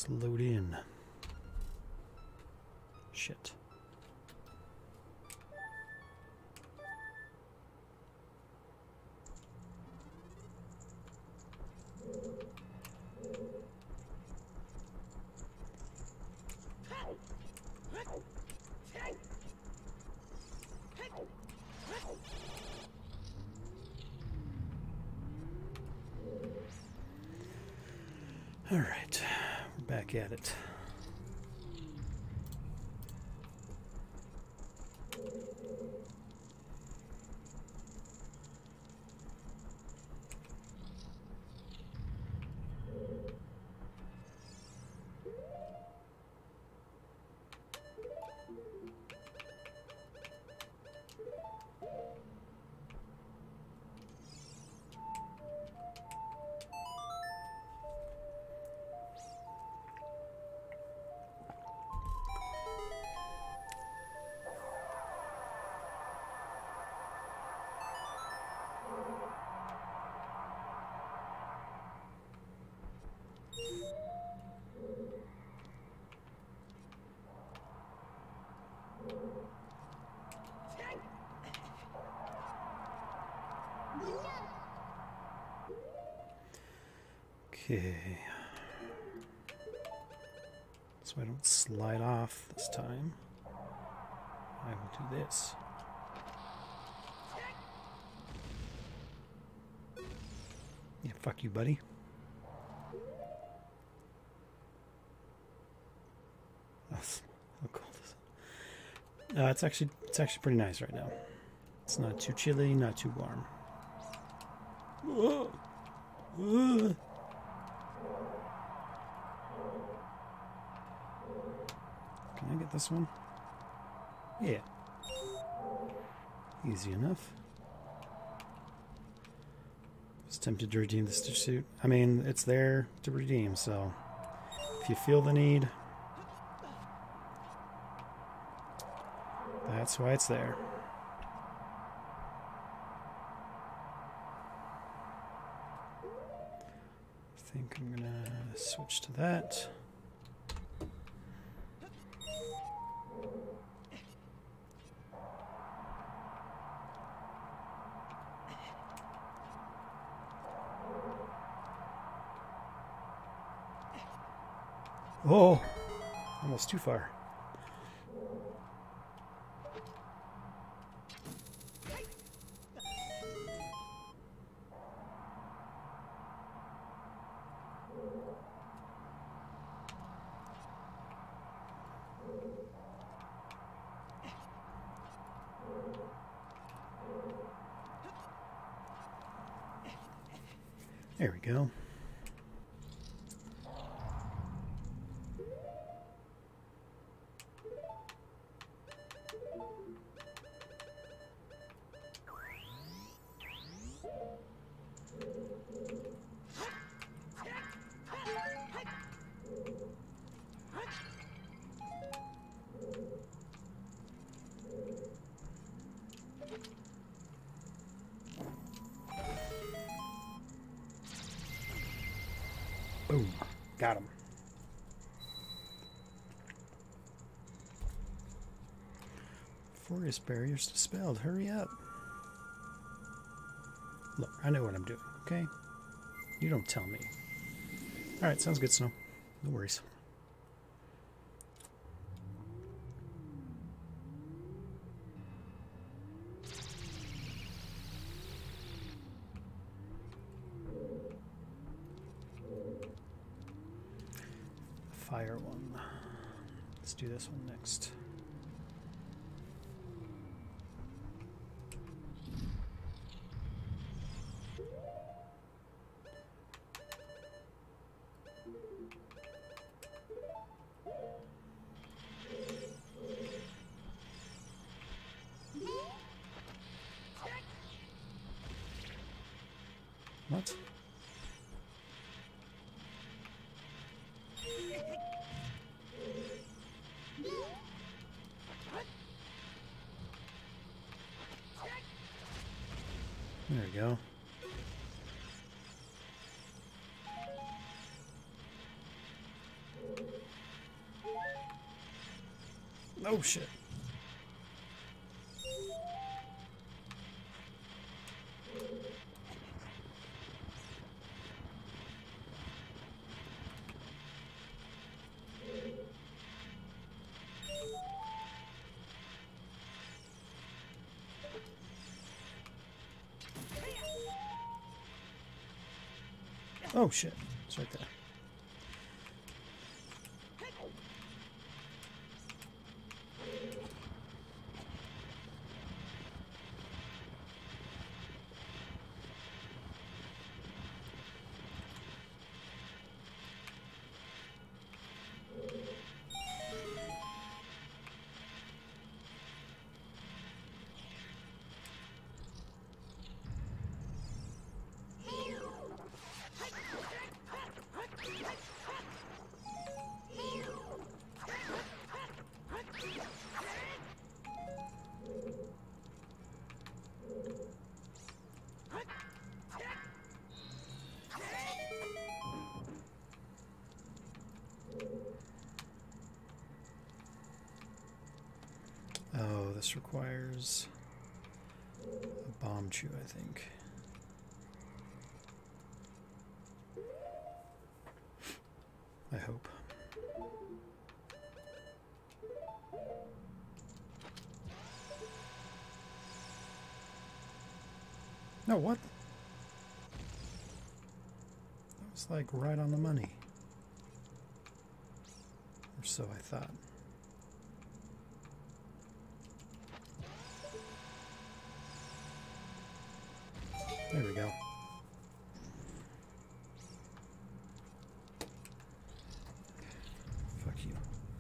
Let's load in. Shit. All right, we're back at it. Okay. So I don't slide off this time. I will do this. Yeah, fuck you, buddy. How cold is it? It's actually pretty nice right now. It's not too chilly, not too warm. Whoa. Whoa. Can I get this one? Yeah. Easy enough. I was tempted to redeem the Stitch suit. I mean, it's there to redeem, so if you feel the need, that's why it's there. I think I'm gonna switch to that. Oh, almost too far. There we go. Boom. Got him. Forest barriers dispelled. Hurry up. Look, I know what I'm doing, okay? You don't tell me. Alright, sounds good, Snow. No worries. Fire one. Let's do this one next. What? There we go. Oh shit. Oh shit. It's right there. Oh, this requires a bomb chew, I think. I hope. No, what? That was like right on the money. Or so I thought. There we go. Fuck you.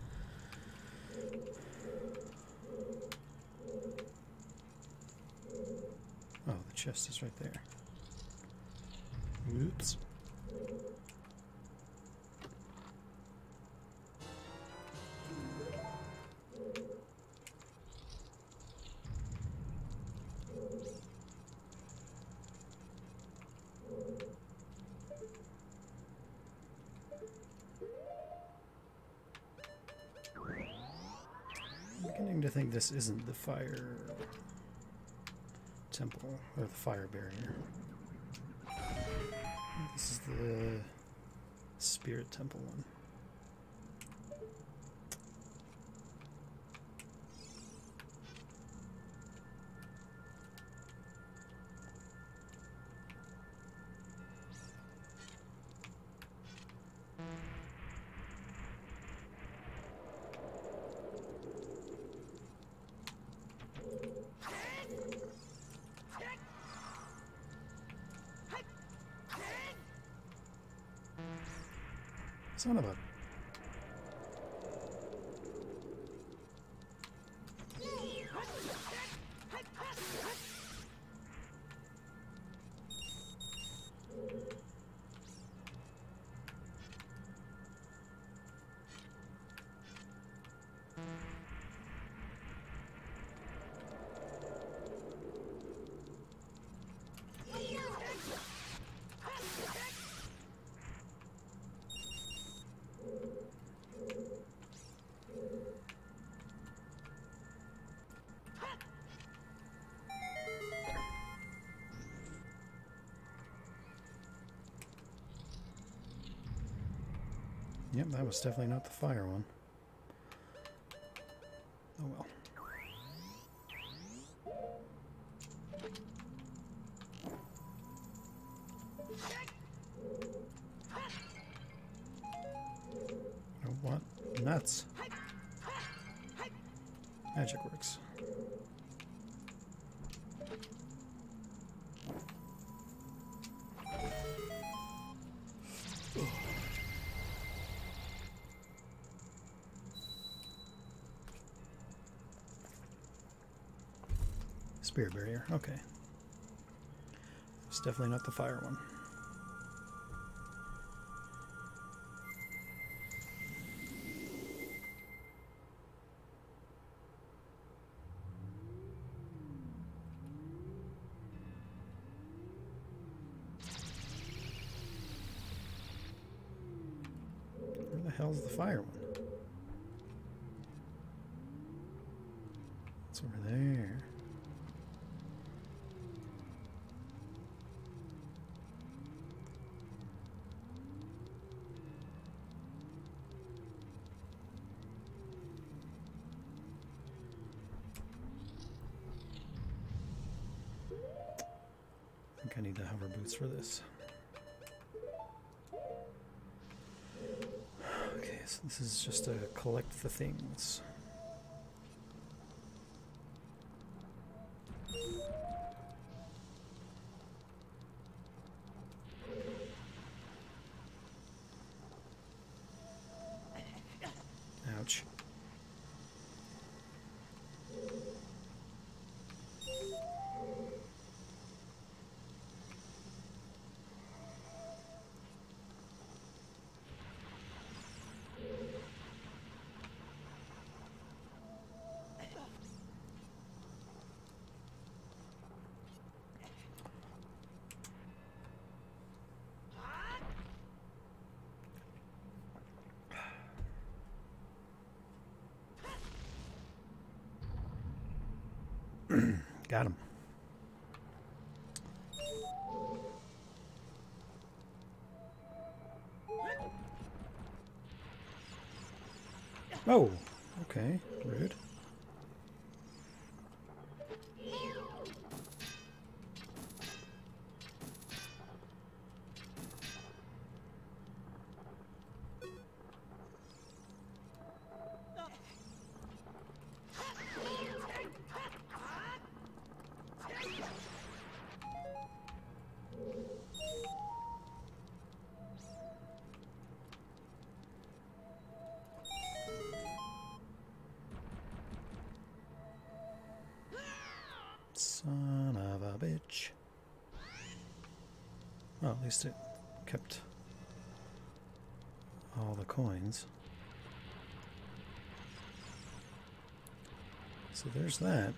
Oh, the chest is right there. Oops. I'm beginning to think this isn't the fire temple, or the fire barrier. This is the spirit temple one. Son of a... Yep, that was definitely not the fire one. Oh well. Oh, what? Nuts. Magic works. Spirit barrier, okay. It's definitely not the fire one. Where the hell's the fire one? over there. I think I need the hover boots for this. Okay, so this is just to collect the things. Ouch. Got him. Oh, okay, rude. Son of a bitch. Well, at least it kept all the coins. So there's that.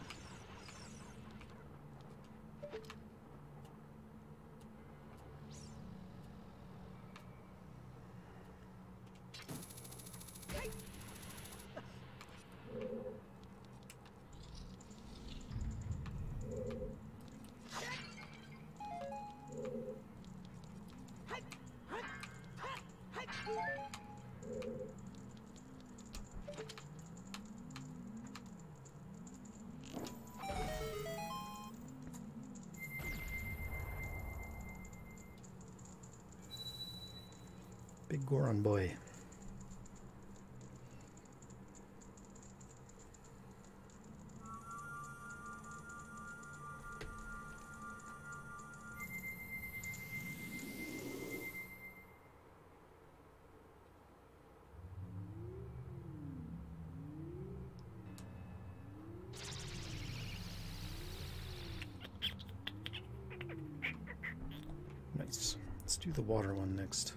Big Goron boy. Nice. Let's do the water one next.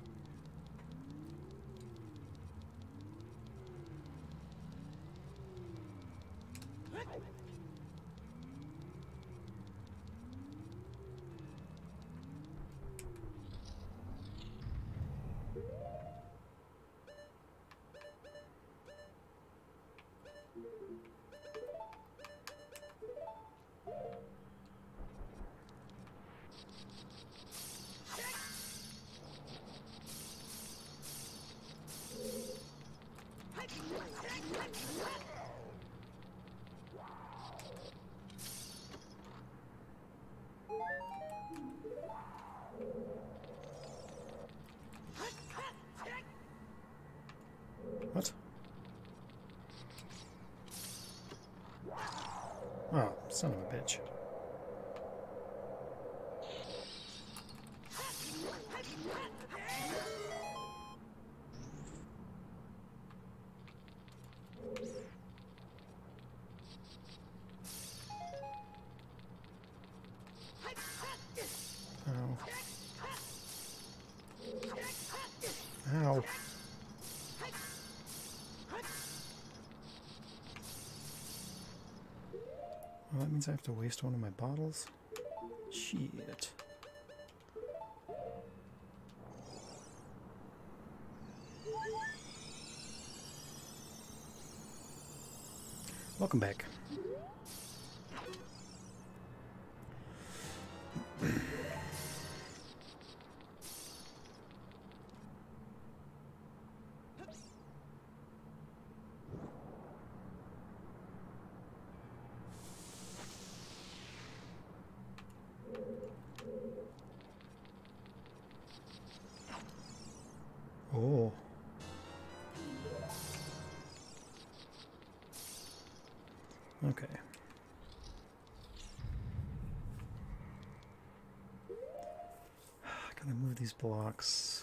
What? Oh, son of a bitch. Ow. Well, that means I have to waste one of my bottles? Shit. Welcome back. Okay. Gotta move these blocks.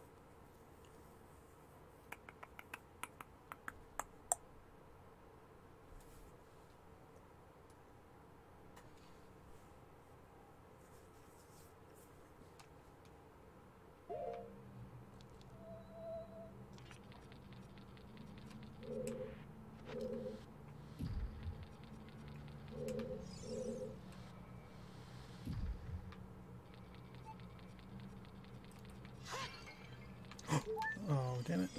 Oh, damn it.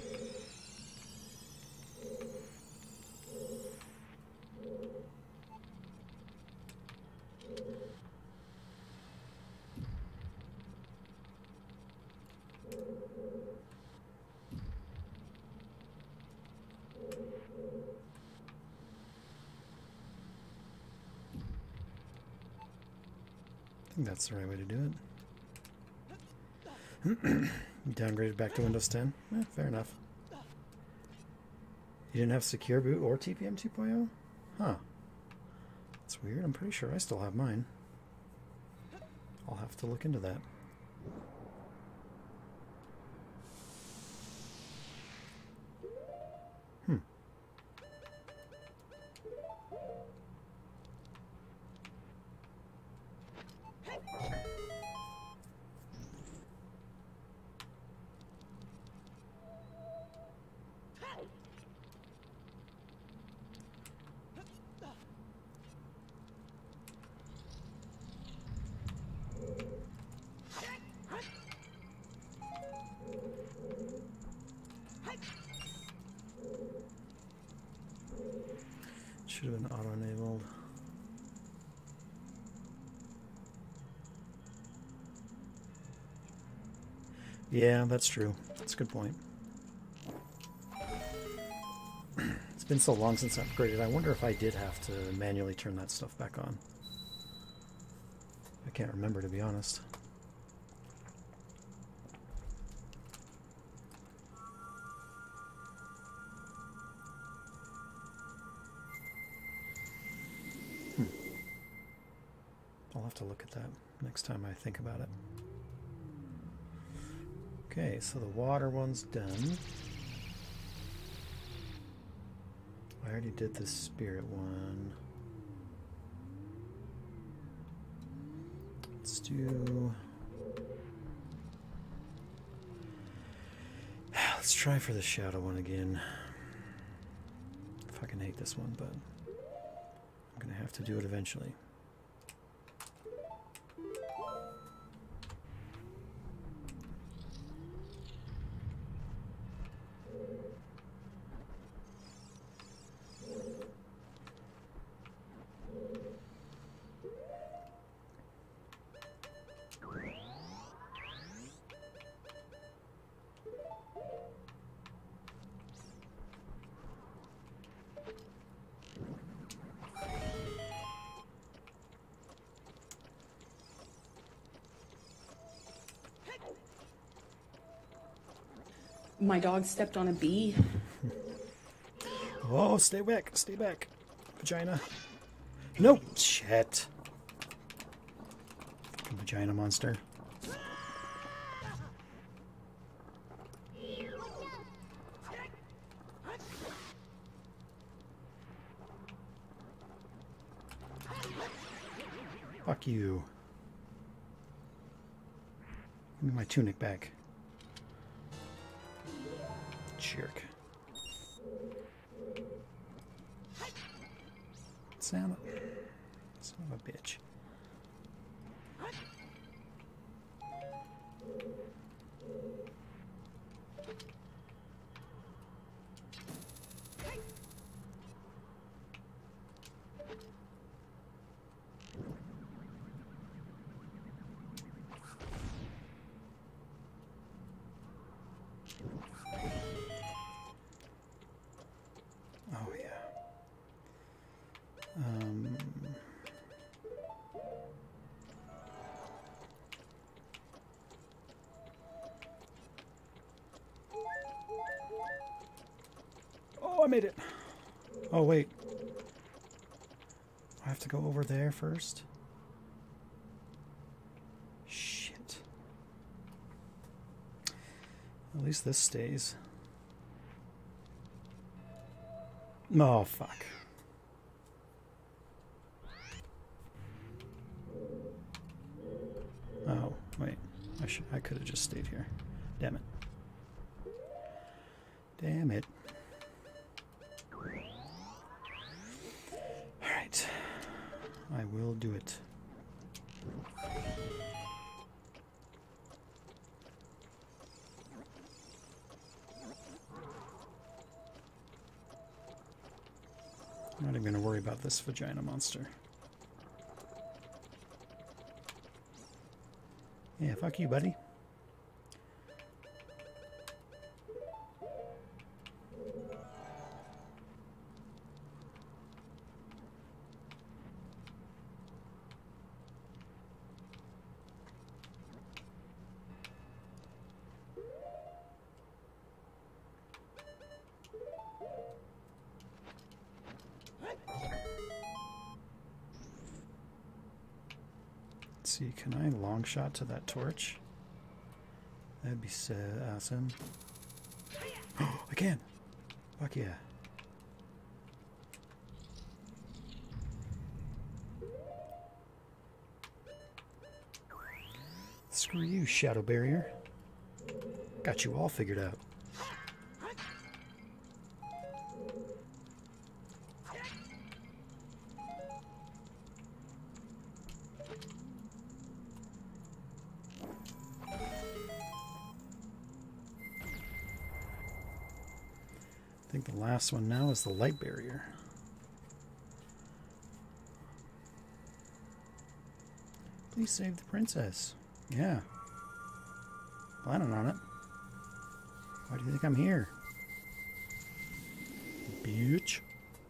I think that's the right way to do it. Downgraded back to Windows 10? Fair enough. You didn't have Secure Boot or TPM 2.0? Huh. That's weird. I'm pretty sure I still have mine. I'll have to look into that. Should have been auto-enabled. Yeah, that's true. That's a good point. It's been so long since I upgraded. I wonder if I did have to manually turn that stuff back on. I can't remember, to be honest. I'll have to look at that next time I think about it. Okay, so the water one's done. I already did the spirit one. Let's do... Let's try for the shadow one again. I fucking hate this one, but I'm gonna have to do it eventually. My dog stepped on a bee. Oh, stay back, stay back. Vagina. Nope. Shit. Fucking vagina monster. Fuck you. Give me my tunic back. Jerk. Son of a bitch. Oh yeah. Oh, I made it. Oh wait. I have to go over there first? Shit. At least this stays. Oh, fuck. Oh, wait. I could have just stayed here. Damn it. Damn it. Alright. I will do it. I'm not even going to worry about this vagina monster. Yeah, fuck you, buddy. See, can I long shot to that torch? That'd be so awesome. Oh, I can! Fuck yeah. Screw you, Shadow Barrier. Got you all figured out. I think the last one now is the light barrier. Please save the princess. Yeah. Planning on it. Why do you think I'm here? Bitch.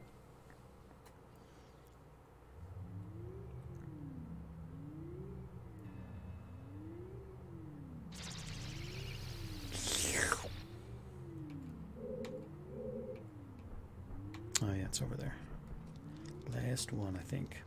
Oh yeah, it's over there. Last one, I think.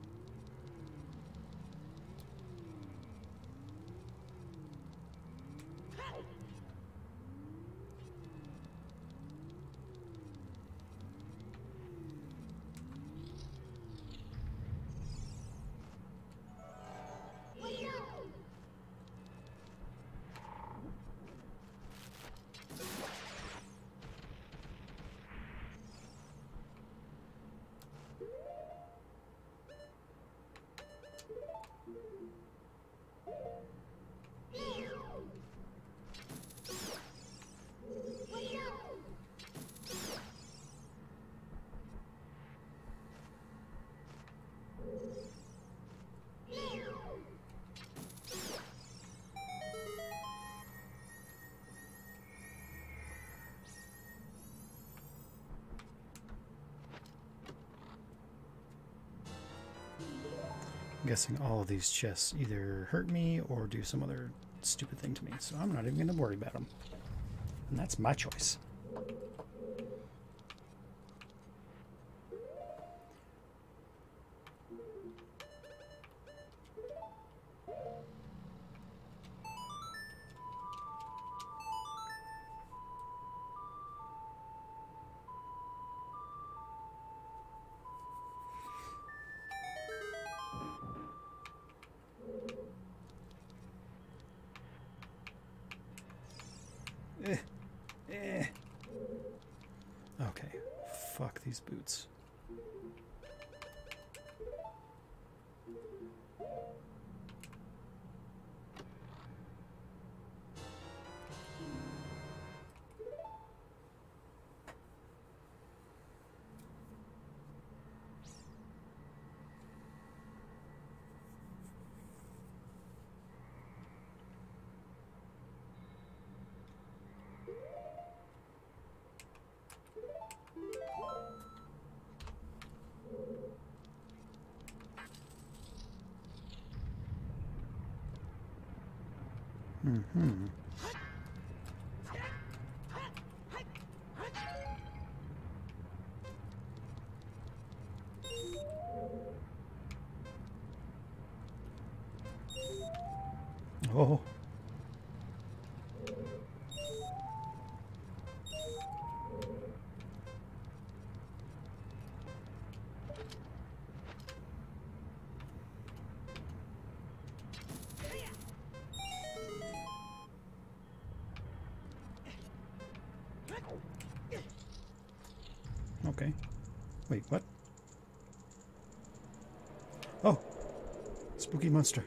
I'm guessing all of these chests either hurt me or do some other stupid thing to me, so I'm not even going to worry about them. And that's my choice. Okay, fuck these boots. Mm-hmm. Oh. Okay. Wait, what? Oh! Spooky monster.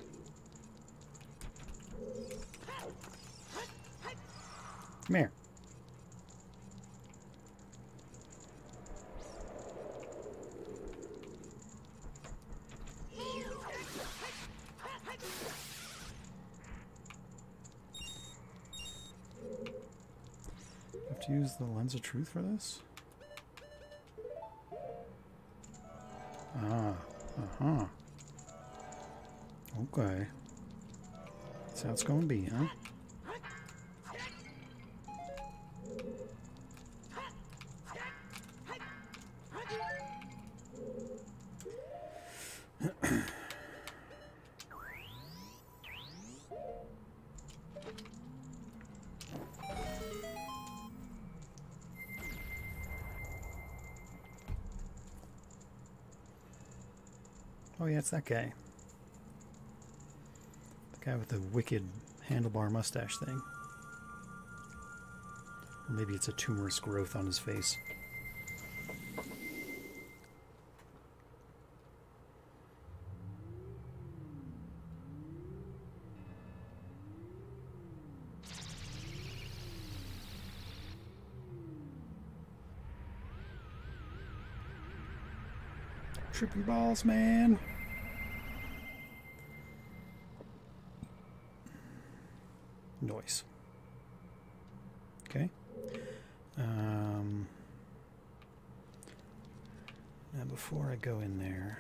Come here. Have to use the lens of truth for this? Ah, uh-huh. Okay. That's how it's gonna be, huh? Oh yeah, it's that guy. The guy with the wicked handlebar mustache thing. Or maybe it's a tumorous growth on his face. Trip your balls, man. Noise. Okay. Now before I go in there,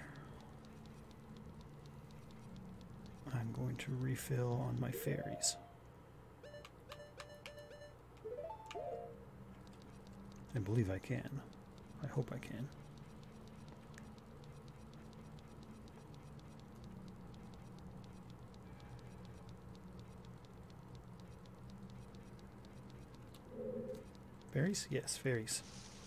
I'm going to refill on my fairies. I believe I can. I hope I can. Fairies? Yes, fairies.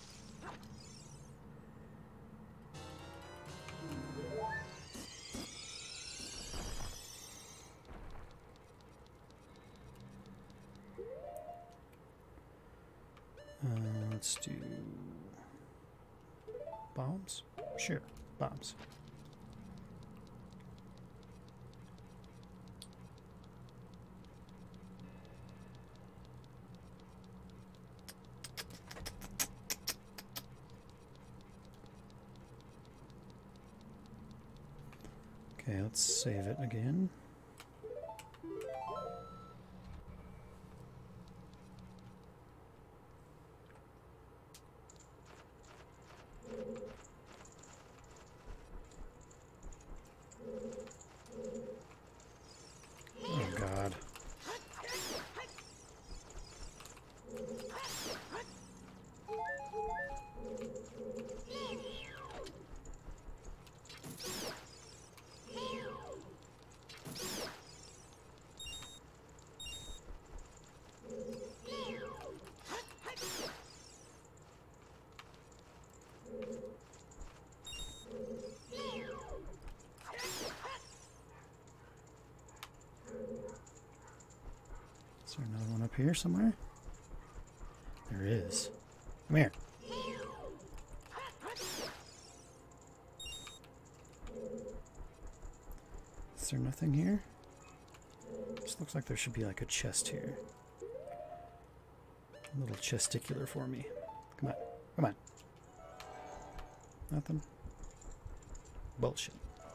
Let's do bombs? Sure, bombs. Okay, let's save it again. Oh God. Is there another one up here somewhere? There is. Come here. Is there nothing here? This looks like there should be like a chest here. A little chesticular for me. Come on. Come on. Nothing? Bullshit.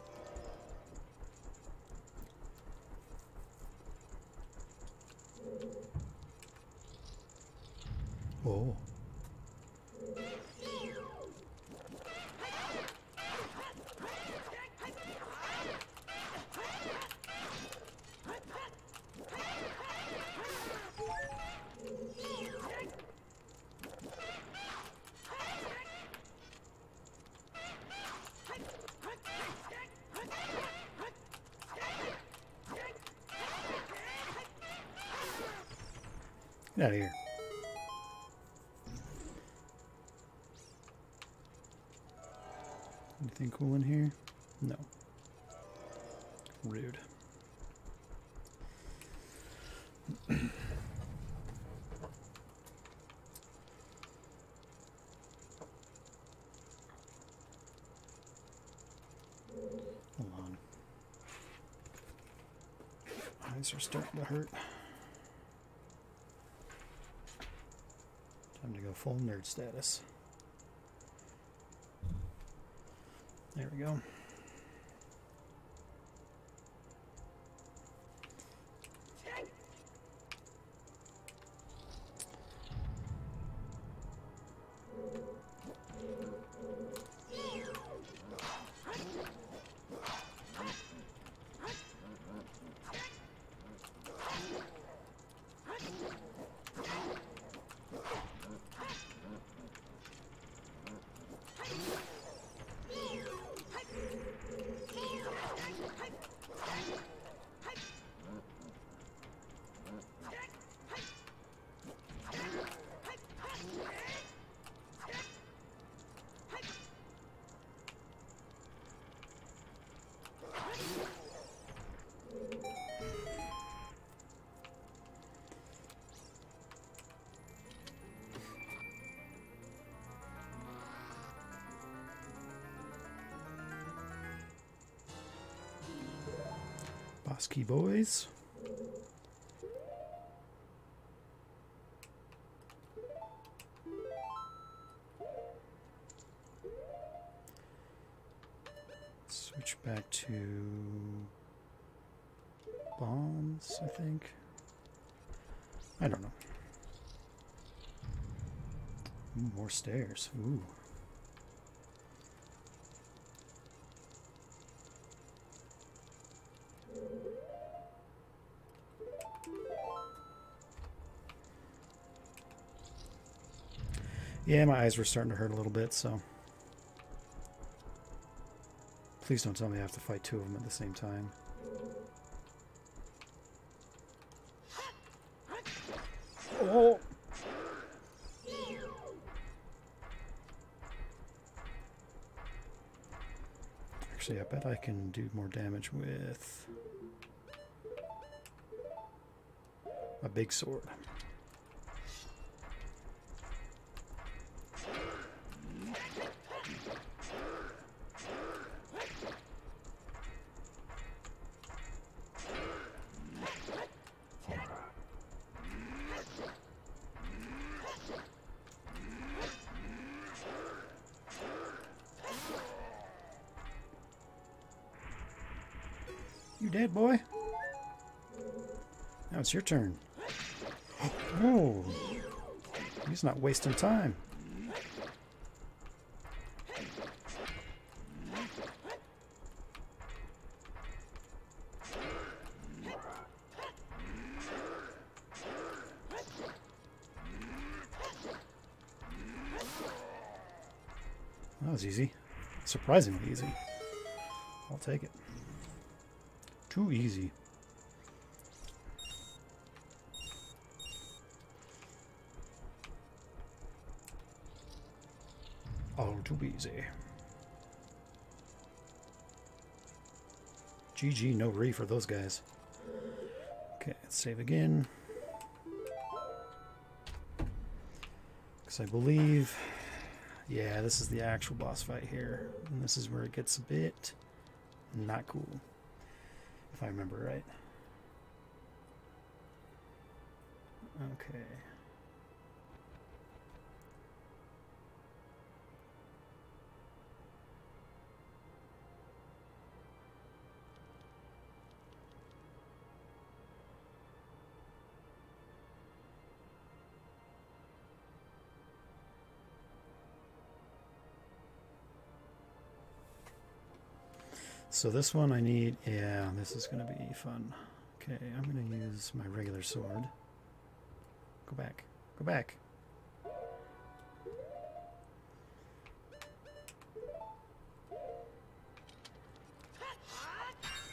Oh. Get out of here. Anything cool in here? No. Rude. Hold on. Eyes are starting to hurt. Time to go full nerd status. There we go. Bosky boys. Switch back to bombs, I think. I don't know. Ooh, more stairs. Ooh. Yeah, my eyes were starting to hurt a little bit, so please don't tell me I have to fight two of them at the same time. Oh! Actually, I bet I can do more damage with a big sword. You dead, boy? Now it's your turn. Oh, he's not wasting time. That was easy. Surprisingly easy. I'll take it. Too easy. All too easy. GG, no re for those guys. Okay, let's save again. Because I believe... yeah, this is the actual boss fight here. And this is where it gets a bit not cool. If I remember right. Okay. So this one I need, yeah, this is going to be fun. Okay, I'm going to use my regular sword. Go back. Go back.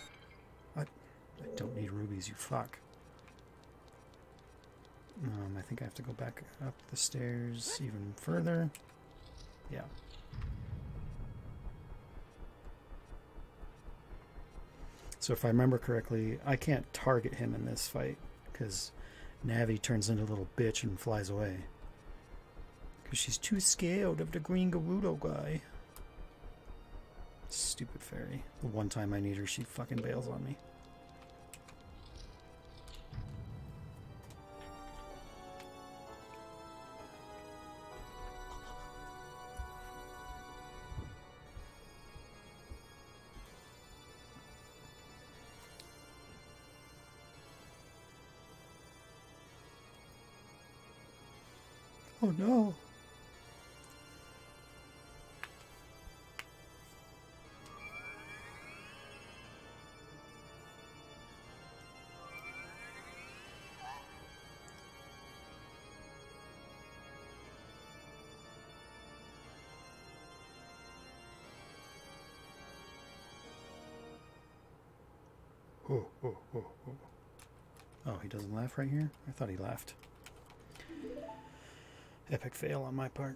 What? I don't need rubies, you fuck. I think I have to go back up the stairs even further. Yeah. So if I remember correctly, I can't target him in this fight because Navi turns into a little bitch and flies away. Because she's too scared of the green Gerudo guy. Stupid fairy. The one time I need her, she fucking bails on me. Oh no. Oh, oh, oh, oh. Oh, he doesn't laugh right here? I thought he laughed. Epic fail on my part.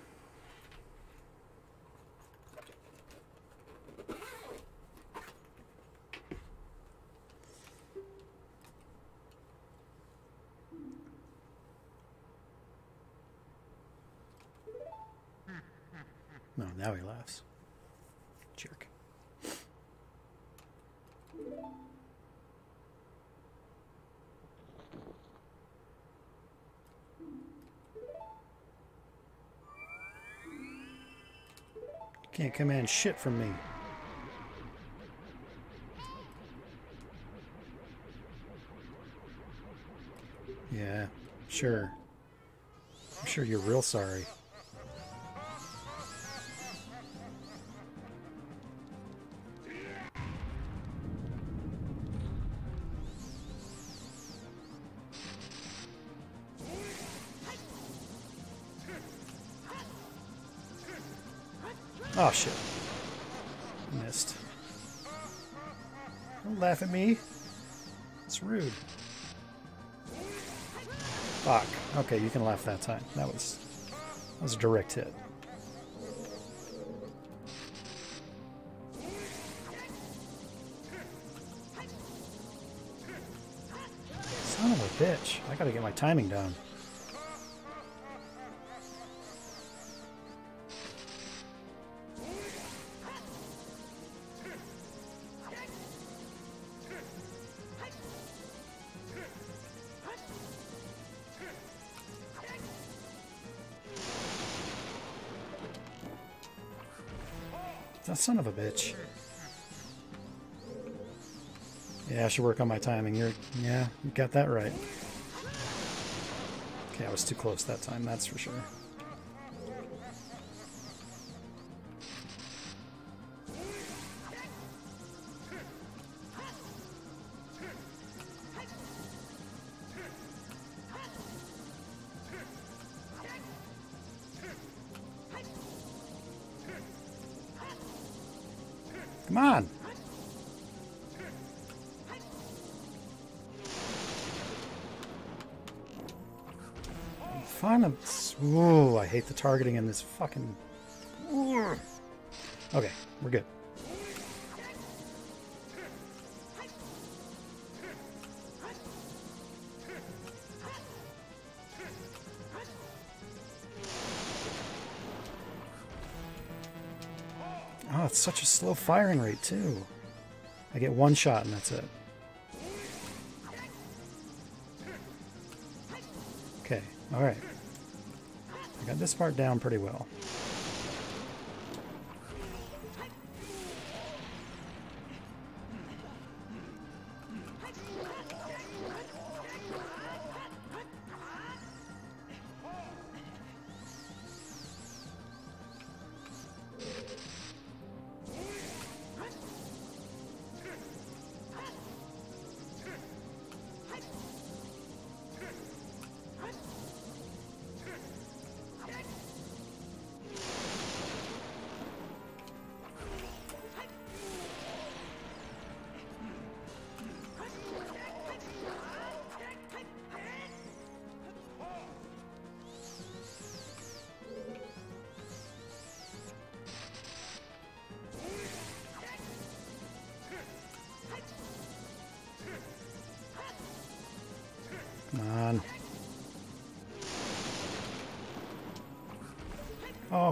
No, now he laughs. Jerk. Can't command shit from me. Yeah, sure. I'm sure you're real sorry. Oh shit. Missed. Don't laugh at me. It's rude. Fuck. Okay, you can laugh that time. That was a direct hit. Son of a bitch. I gotta get my timing down. That son of a bitch. Yeah, I should work on my timing. Yeah, you got that right. Okay, I was too close that time, that's for sure. Come on! Fun. Ooh, I hate the targeting in this fucking... Okay, we're good. Oh, it's such a slow firing rate, too. I get one shot and that's it. Okay, alright. I got this part down pretty well.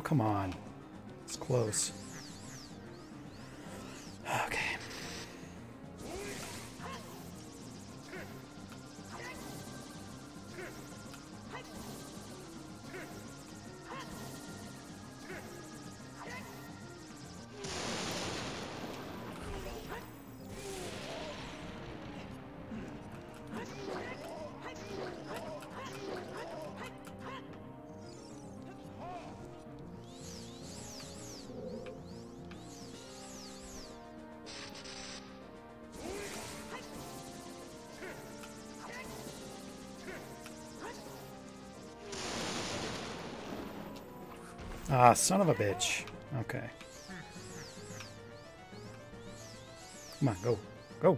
come on. It's close. Okay. Ah, son of a bitch. Okay. Come on, go. Go.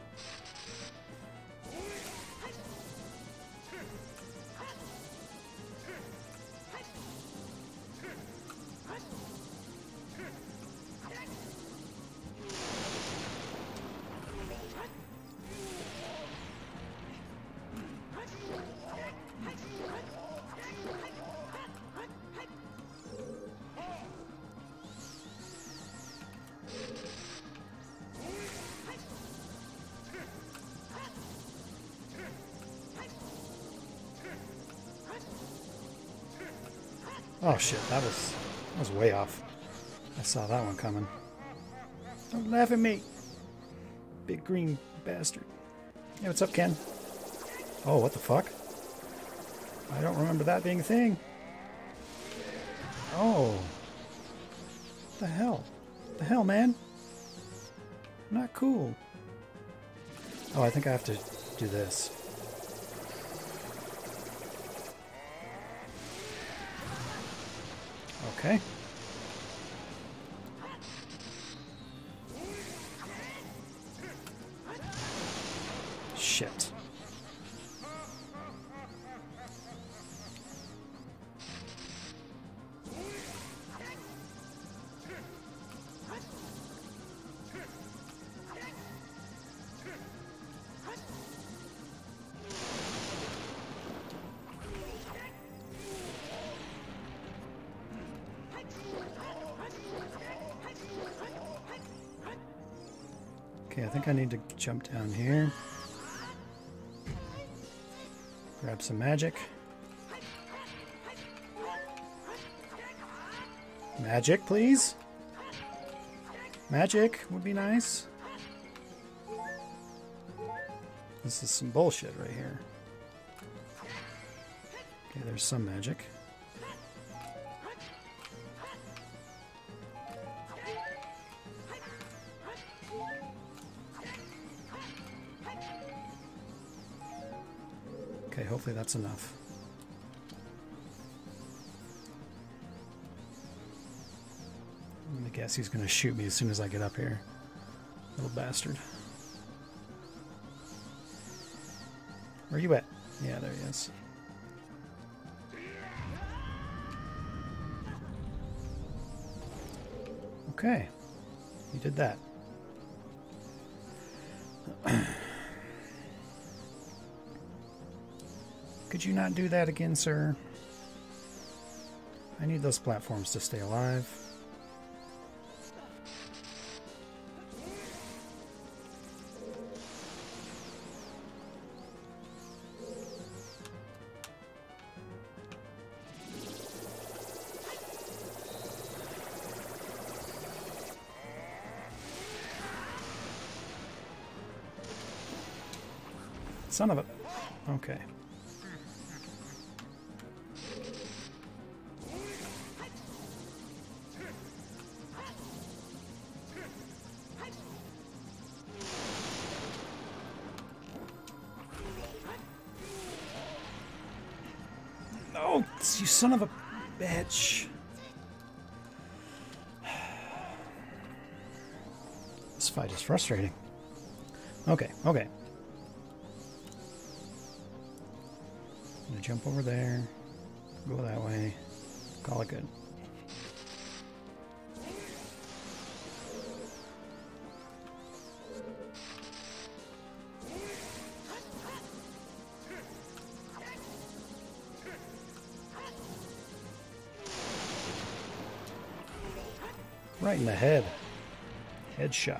Oh shit, that was way off. I saw that one coming. Don't laugh at me, big green bastard. Hey, what's up, Ken? Oh, what the fuck? I don't remember that being a thing. Oh. What the hell? What the hell, man? Not cool. Oh, I think I have to do this. Okay. Shit. Okay, I think I need to jump down here. Grab some magic. Magic, please. Magic would be nice. This is some bullshit right here. Okay, there's some magic. Okay, hopefully that's enough. I'm gonna guess he's gonna shoot me as soon as I get up here. Little bastard. Where are you at? Yeah, there he is. Okay, you did that. Could you not do that again, sir? I need those platforms to stay alive. Son of a... Okay. Oh, you son of a bitch. This fight is frustrating. Okay, okay. I'm gonna jump over there, go that way, call it good. Right in the head. Headshot.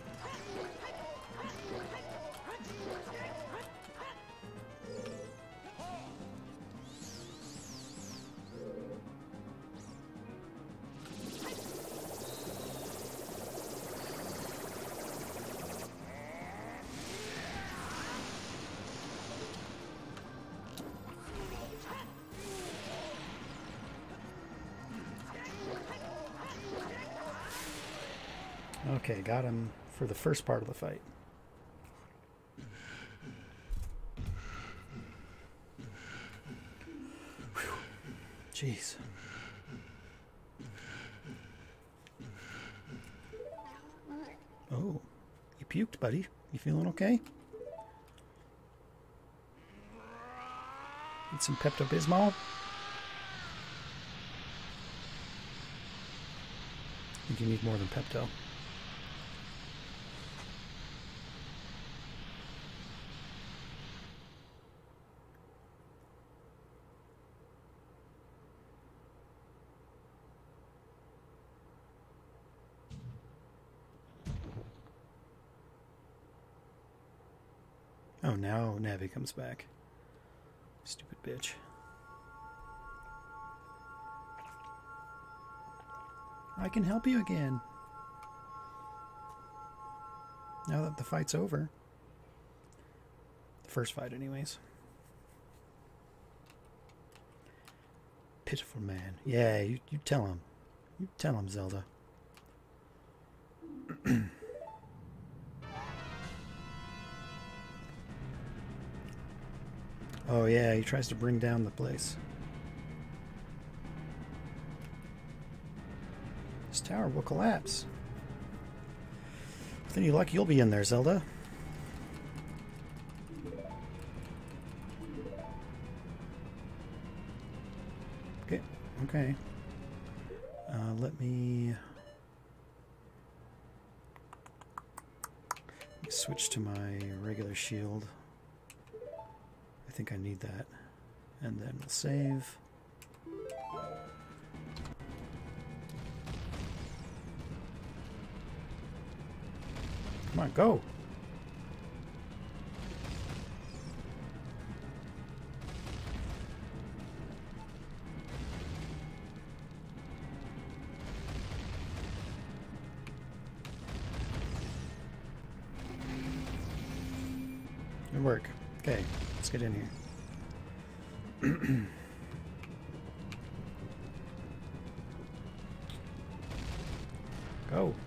Okay, got him for the first part of the fight. Whew. Jeez. Oh, you puked, buddy. You feeling okay? Need some Pepto-Bismol? I think you need more than Pepto. Oh, now Navi comes back. Stupid bitch. I can help you again. Now that the fight's over. The first fight, anyways. Pitiful man. Yeah, you tell him. You tell him, Zelda. Oh yeah, he tries to bring down the place. This tower will collapse. With any luck, you'll be in there, Zelda. Okay, okay. Let me switch to my regular shield. I think I need that. And then we'll save. Come on, go! Good work. Okay, let's get in here. Go.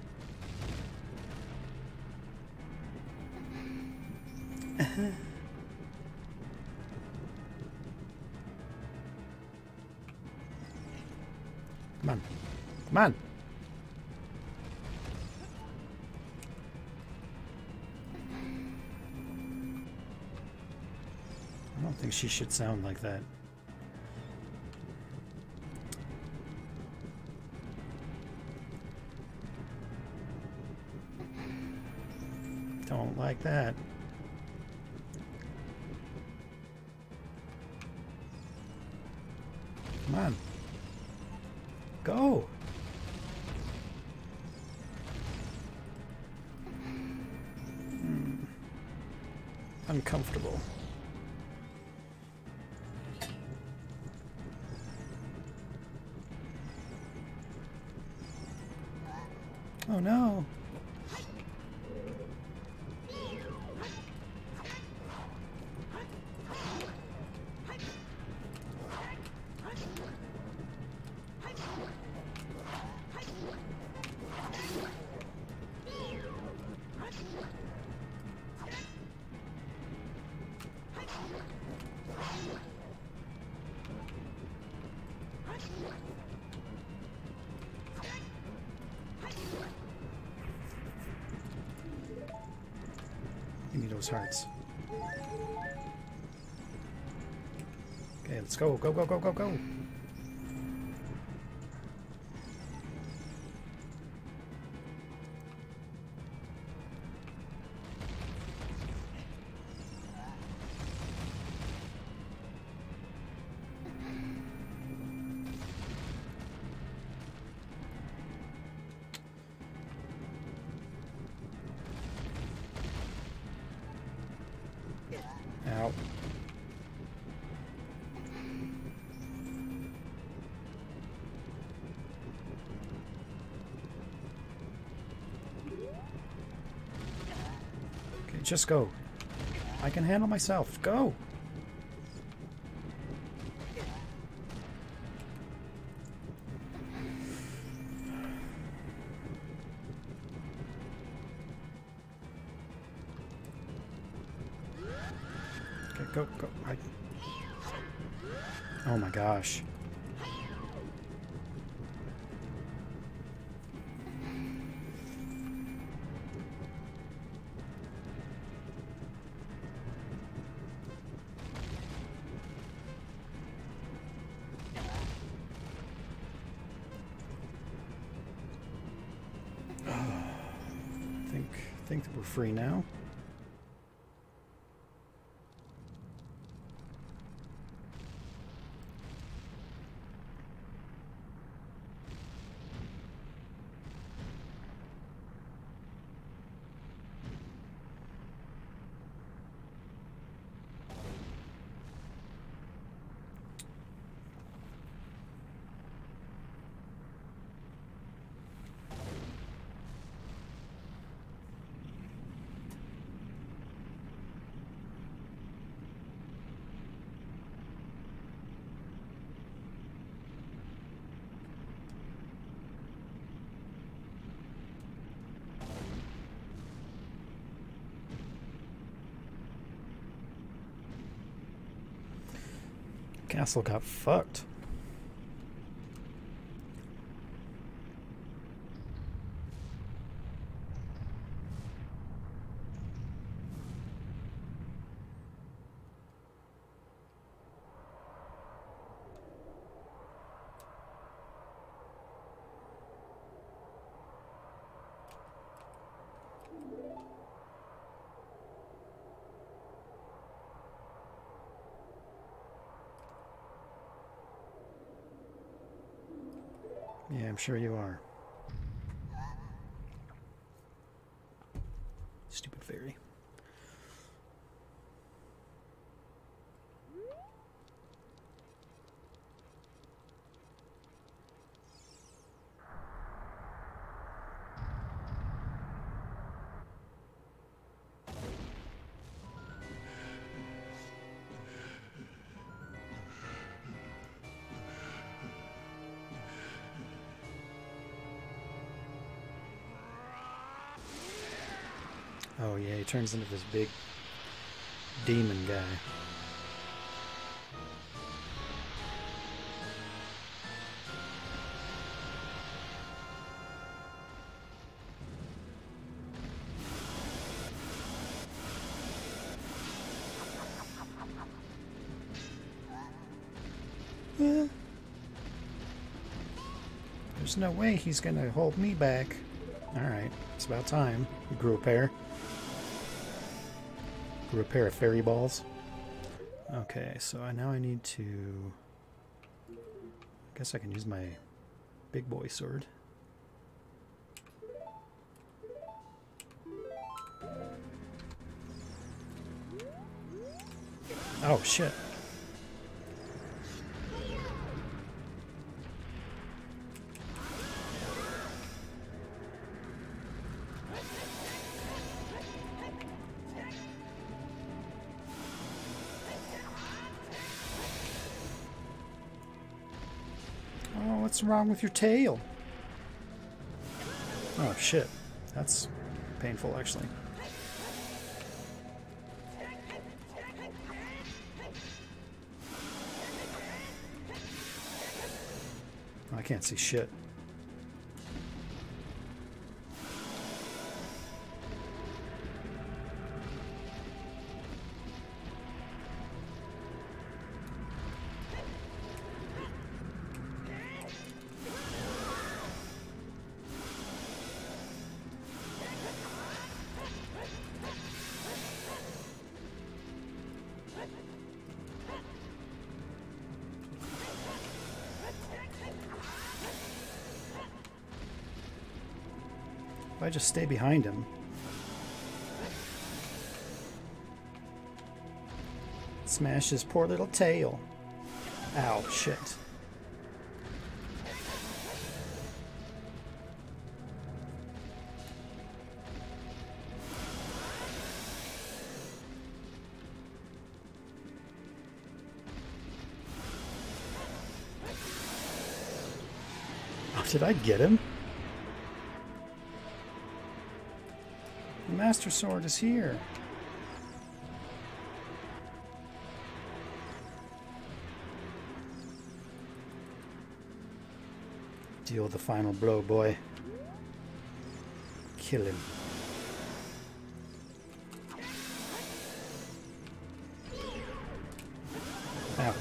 Come on. Come on. I don't think she should sound like that. Don't like that. Come on. Go. Uncomfortable. Oh no. Give me those hearts. Okay, let's go. Go, go, go, go, go. Just go. I can handle myself. Go! Okay, go, go. Oh my gosh. I think that we're free now. Castle got fucked. Yeah, I'm sure you are. Stupid fairy. Oh yeah, he turns into this big demon guy. There's no way he's gonna hold me back. Alright, it's about time. We grew a pair. Grew a pair of fairy balls. Okay, so now I need to... I guess I can use my big boy sword. Oh, shit. What's wrong with your tail? Oh shit, that's painful actually. I can't see shit. If I just stay behind him. Smash his poor little tail. Ow, shit. Did I get him? The Master Sword is here. Deal the final blow, boy. Kill him. Ow.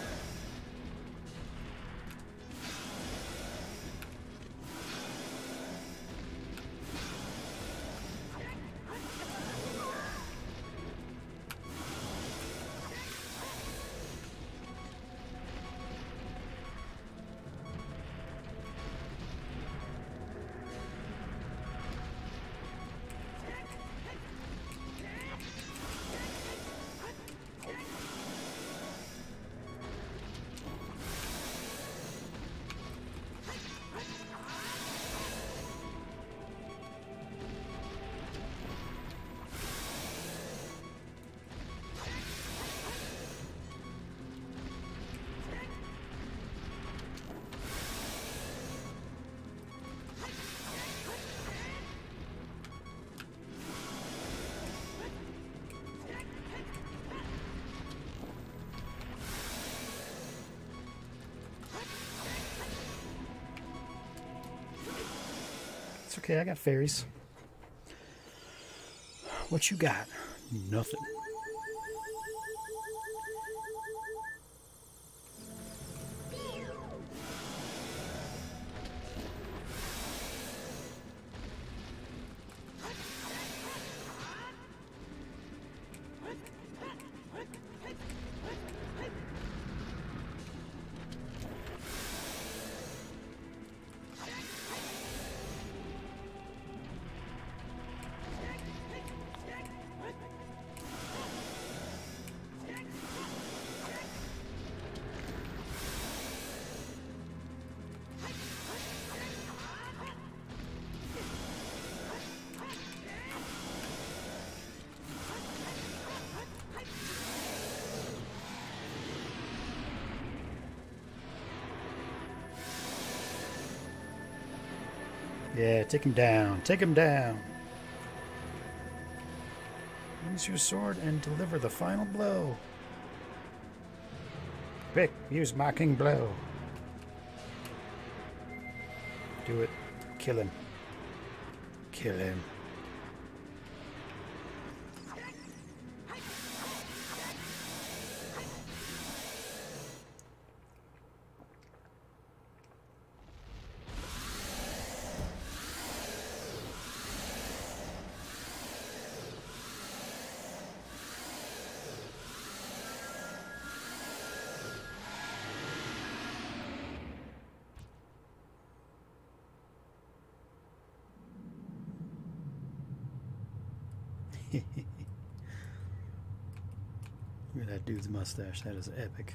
It's okay, I got fairies. What you got? Nothing. Yeah, take him down. Take him down. Use your sword and deliver the final blow. Quick, use mocking blow. Do it. Kill him. Kill him. Look at that dude's mustache. That is epic.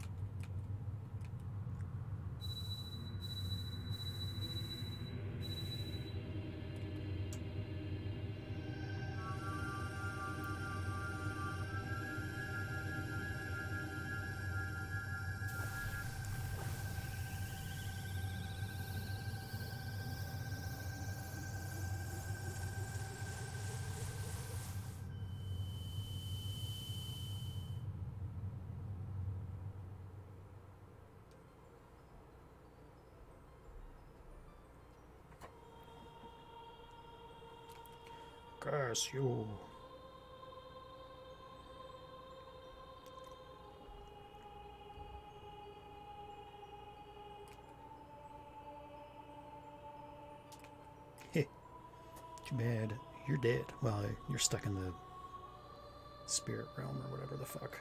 Curse you. Heh. Too bad you're dead. Well, you're stuck in the spirit realm or whatever the fuck.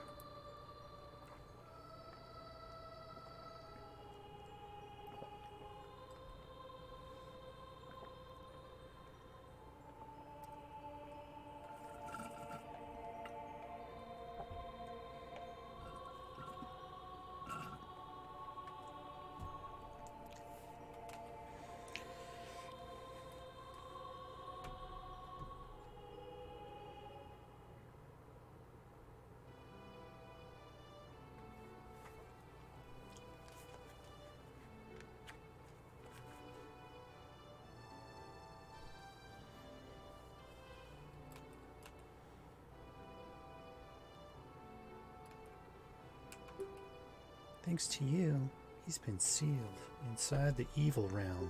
Thanks to you, he's been sealed inside the evil realm.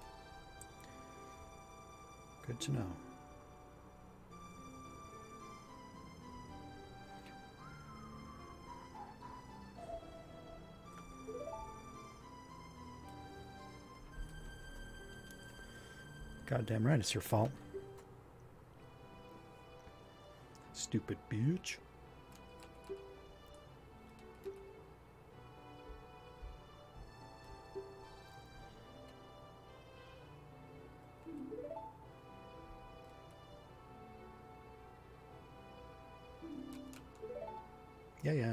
Good to know. Goddamn right, it's your fault. Stupid bitch. Yeah.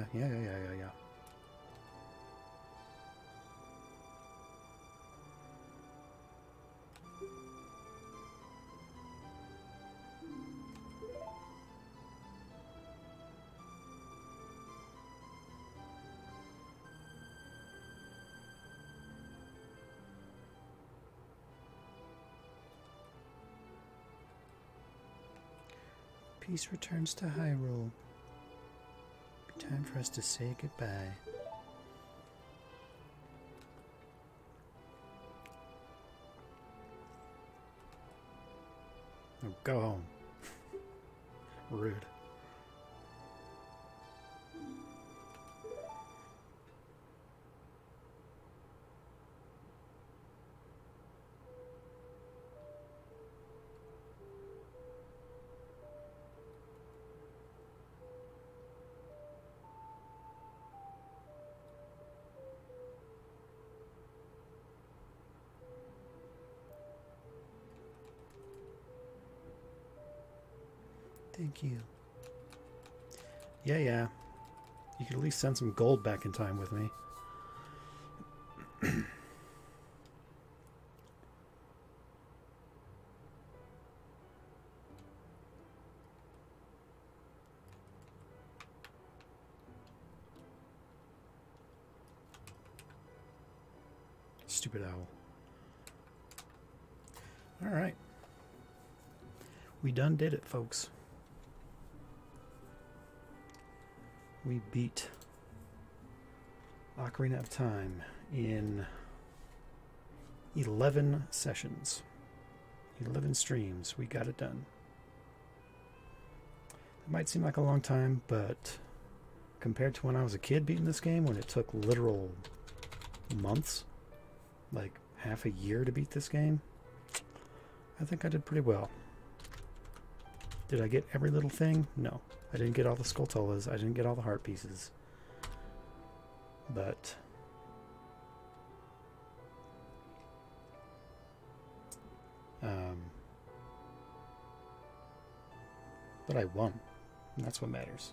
Peace returns to Hyrule. Time for us to say goodbye. Oh, go home. Rude. Thank you. Yeah. You could at least send some gold back in time with me. Stupid owl. Alright. We done did it, folks. We beat Ocarina of Time in 11 sessions. 11 streams. We got it done. It might seem like a long time, but compared to when I was a kid beating this game, when it took literal months, like half a year to beat this game, I think I did pretty well. Did I get every little thing? No. I didn't get all the Skulltulas. I didn't get all the heart pieces. But I won. And that's what matters.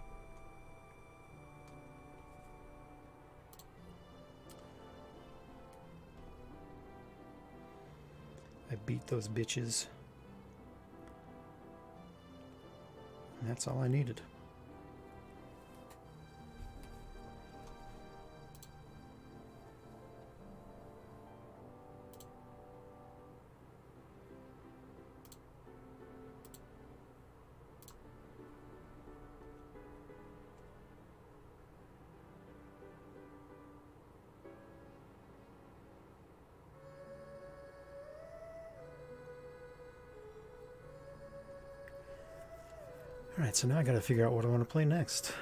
I beat those bitches. And that's all I needed. Alright, so now I gotta figure out what I want to play next.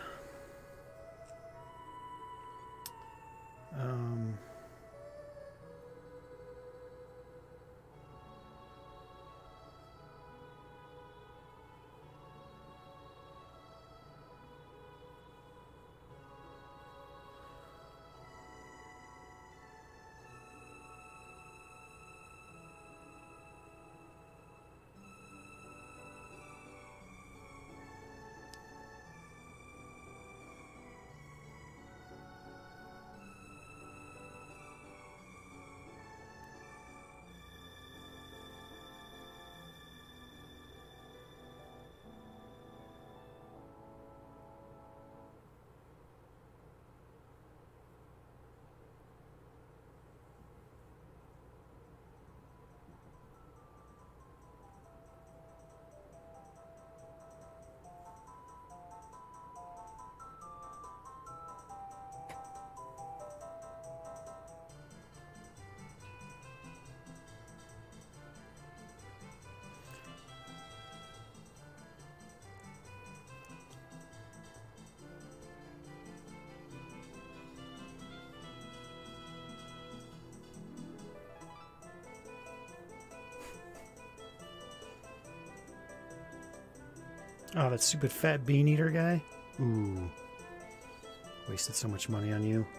Oh, that stupid fat bean eater guy? Ooh. Wasted so much money on you.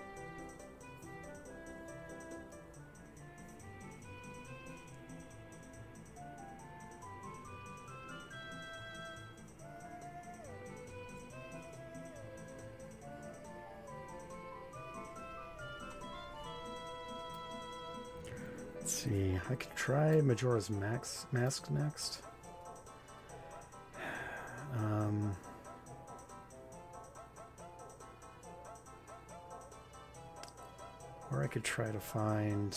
Let's see. I could try Majora's Mask next. Or I could try to find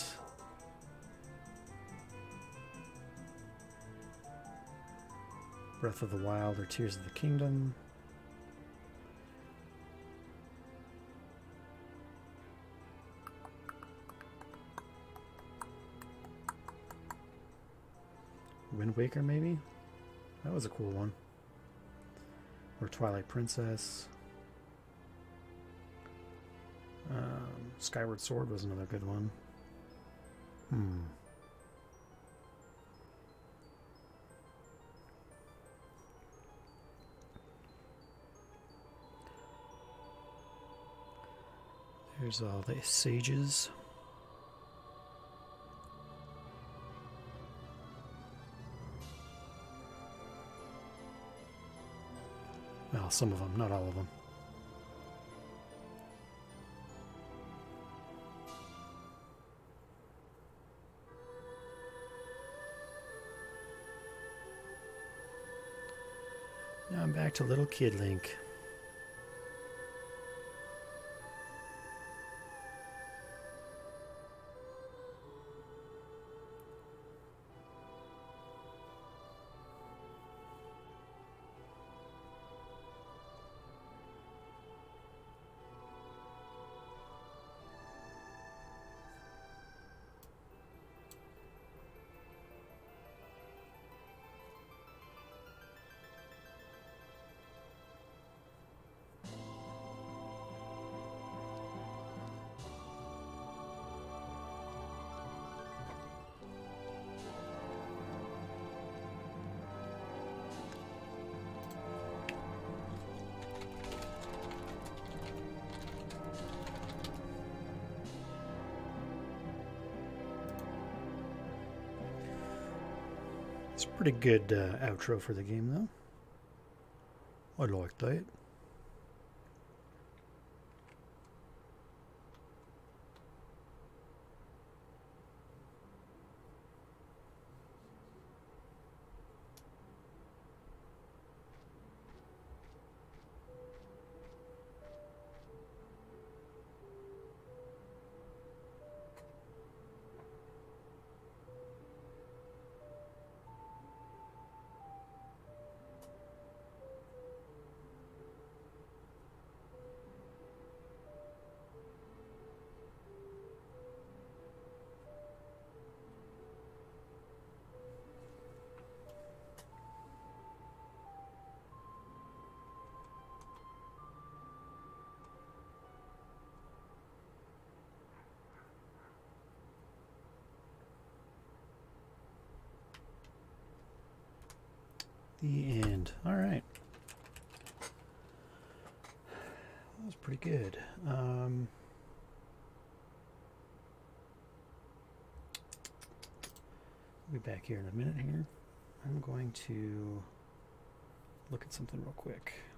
Breath of the Wild or Tears of the Kingdom. Wind Waker, maybe? That was a cool one. Or Twilight Princess. Skyward Sword was another good one. There's all the sages. Well, some of them, not all of them. Now I'm back to little kid Link. It's a pretty good outro for the game, though. I like that. The end. All right. That was pretty good. I'll be back here in a minute here. I'm going to look at something real quick.